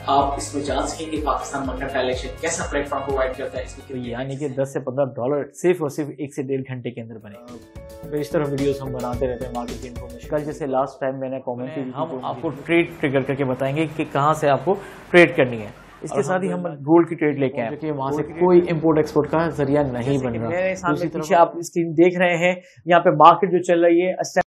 आप इसमें जान सकेंगे पाकिस्तान मंडा डायलेक्शन कैसा प्लेटफॉर्म प्रोवाइड करता है इसमें, यानी कि 10 से 15 डॉलर सिर्फ और सिर्फ 1 से 1.5 घंटे के अंदर बने। तो इस तरह वीडियोस हम बनाते रहते हैं मार्केट की इन्फॉर्मेशन। कल जैसे लास्ट टाइम मैंने कमेंट की, हम आपको ट्रेड ट्रिगर करके बताएंगे कि कहाँ से आपको ट्रेड करनी है। इसके साथ ही हम गोल्ड की ट्रेड लेके आए कि वहां से कोई इंपोर्ट एक्सपोर्ट का जरिया नहीं बन रहा। मेरे सामने पीछे आप स्क्रीन देख रहे हैं, यहाँ पे मार्केट जो चल रही है